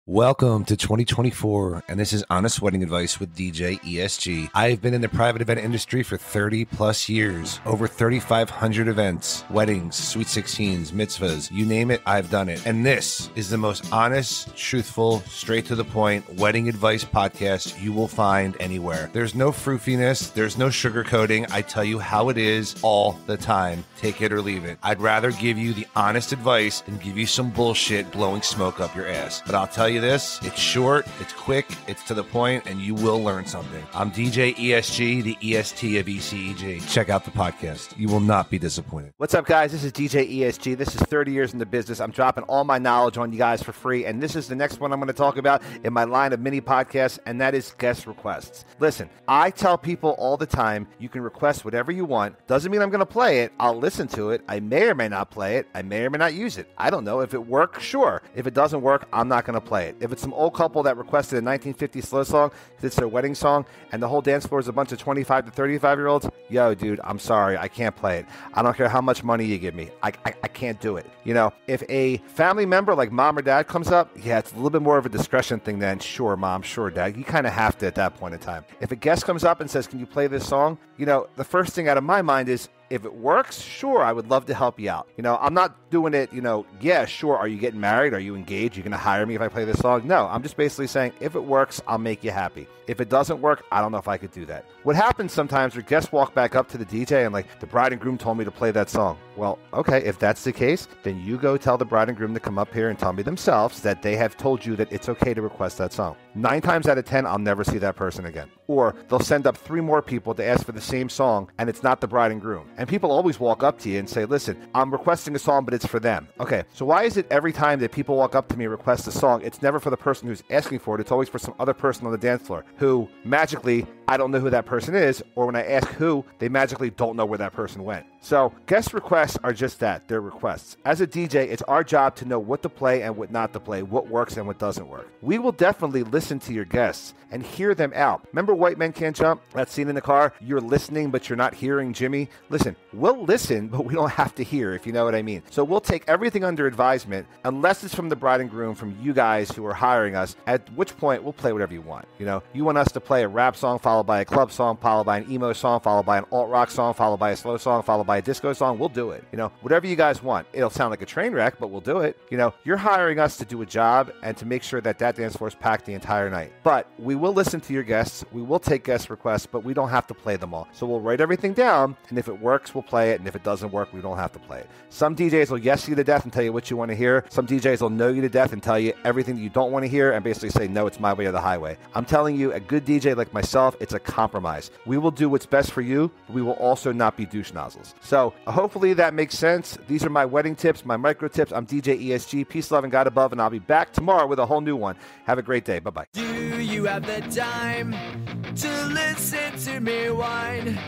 Welcome to 2024, and this is Honest Wedding Advice with DJ ESG. I've been in the private event industry for 30 plus years, over 3,500 events, weddings, sweet 16s, mitzvahs, you name it, I've done it. And this is the most honest, truthful, straight to the point wedding advice podcast you will find anywhere. There's no froofiness, there's no sugarcoating. I tell you how it is all the time. Take it or leave it. I'd rather give you the honest advice than give you some bullshit blowing smoke up your ass. But I'll tell you this, it's short, it's quick, it's to the point, and you will learn something. I'm DJ ESG, the EST of ECEG. Check out the podcast. You will not be disappointed. What's up, guys? This is DJ ESG. This is 30 years in the business. I'm dropping all my knowledge on you guys for free, and this is the next one I'm going to talk about in my line of mini podcasts, and that is guest requests. Listen, I tell people all the time, you can request whatever you want. Doesn't mean I'm going to play it. I'll listen to it. I may or may not play it. I may or may not use it. I don't know. If it works, sure. If it doesn't work, I'm not going to play it. If it's some old couple that requested a 1950 slow song because it's their wedding song and the whole dance floor is a bunch of 25 to 35-year-olds, yo, dude, I'm sorry. I can't play it. I don't care how much money you give me. I can't do it. You know, if a family member like mom or dad comes up, yeah, it's a little bit more of a discretion thing than sure, mom, sure, dad. You kind of have to at that point in time. If a guest comes up and says, can you play this song? You know, the first thing out of my mind is, if it works, sure, I would love to help you out. You know, I'm not doing it, yeah, sure, are you getting married? Are you engaged? You're going to hire me if I play this song? No, I'm just basically saying, if it works, I'll make you happy. If it doesn't work, I don't know if I could do that. What happens sometimes are guests walk back up to the DJ and like, the bride and groom told me to play that song. Well, okay, if that's the case, then you go tell the bride and groom to come up here and tell me themselves that they have told you that it's okay to request that song. 9 times out of 10, I'll never see that person again. Or they'll send up 3 more people to ask for the same song, and it's not the bride and groom. And people always walk up to you and say, listen, I'm requesting a song, but it's for them. Okay, so why is it every time that people walk up to me and request a song, it's never for the person who's asking for it, it's always for some other person on the dance floor who magically, I don't know who that person is, or when I ask who, they magically don't know where that person went. So guest requests are just that, they're requests. As a DJ, it's our job to know what to play and what not to play, what works and what doesn't work. We will definitely listen to your guests and hear them out. Remember White Men Can't Jump? That scene in the car? You're listening, but you're not hearing Jimmy. Listen, we'll listen, but we don't have to hear, if you know what I mean. So we'll take everything under advisement, unless it's from the bride and groom, from you guys who are hiring us, at which point we'll play whatever you want. You know, you want us to play a rap song, followed by a club song, followed by an emo song, followed by an alt-rock song, followed by a slow song, followed by a disco song, we'll do it. You know, whatever you guys want. It'll sound like a train wreck, but we'll do it. You know, you're hiring us to do a job and to make sure that that dance floor is packed the entire night. But we will listen to your guests. We will take guest requests, but we don't have to play them all. So we'll write everything down, and if it works, we'll play it, and if it doesn't work, we don't have to play it. Some DJs will yes you to death and tell you what you want to hear. Some DJs will no you to death and tell you everything that you don't want to hear and basically say, no, it's my way or the highway. I'm telling you, a good DJ like myself, it's a compromise. We will do what's best for you, but we will also not be douche nozzles. So hopefully that makes sense. These are my wedding tips, my micro tips. I'm DJ ESG. Peace, love, and God above, and I'll be back tomorrow with a whole new one. Have a great day. Bye-bye. Do you have the time to listen to me whine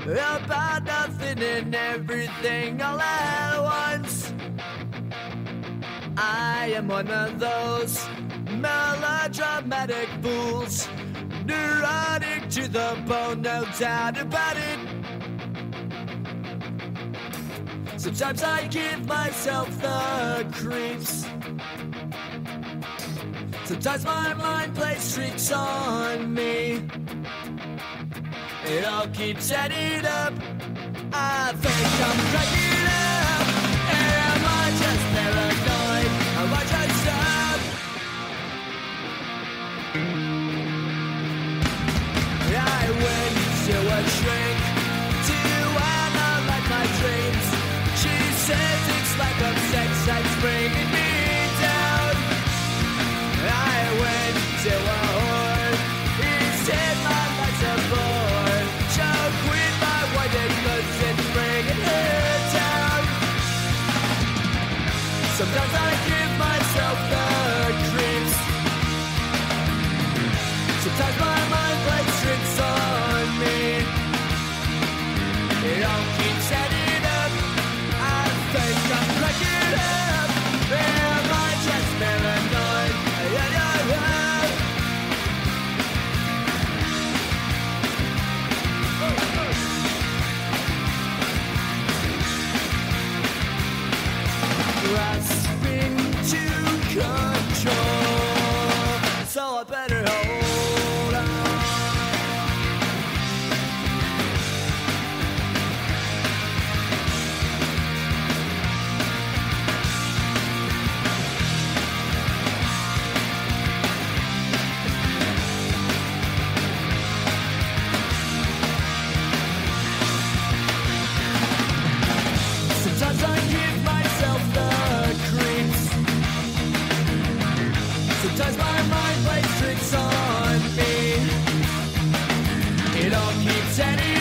about nothing and everything all at once? I am one of those melodramatic fools, neurotic to the bone, no doubt about it. Sometimes I give myself the creeps. Sometimes my mind plays tricks on me. It all keeps adding up. I think I'm cracking up. Am I just paranoid? Am I just up? I went to a shrink to analyze my dreams. She says it's like a sex that's bringing me down. I went to a whore. He said my life's a bore. Choke with my white and goods and bringing her down. Sometimes I give myself the creeps. Sometimes my mind plays tricks on me. It all keeps adding up. I think I'm cracking Sometimes my mind plays tricks on me. It all keeps ending.